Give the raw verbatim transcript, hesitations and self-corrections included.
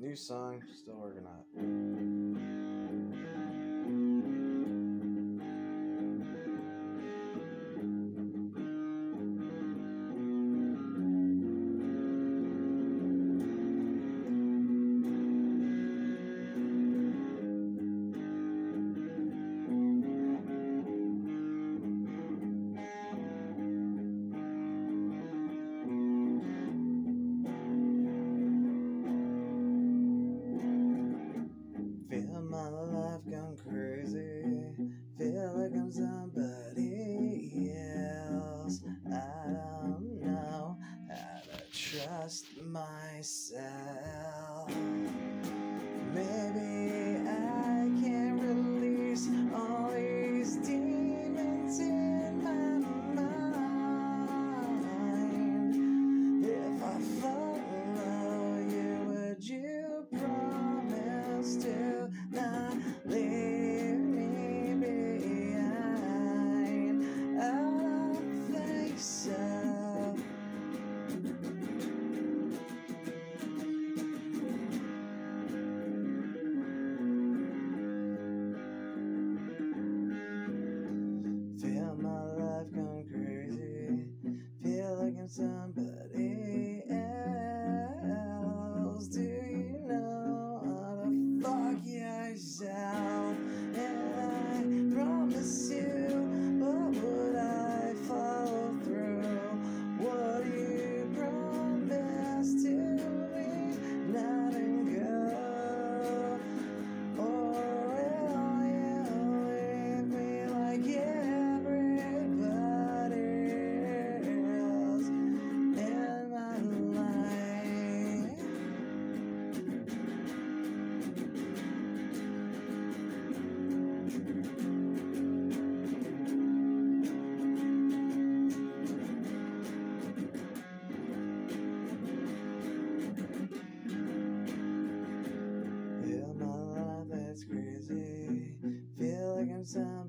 New song, still working on Feel my life gone crazy. Feel like I'm somebody else. I don't know how to trust myself. Maybe I can't release all these demons in my mind. If I follow you, would you promise to not leave me behind? I don't think so. Feel my life gone crazy. Feel like I'm somebody else. Do you know how to fuck yourself? And I promise you, what would I follow through? Would you promise to leave, not and go? Or will you leave me like everybody else in my life? Feel my life that's crazy. Feel like I'm some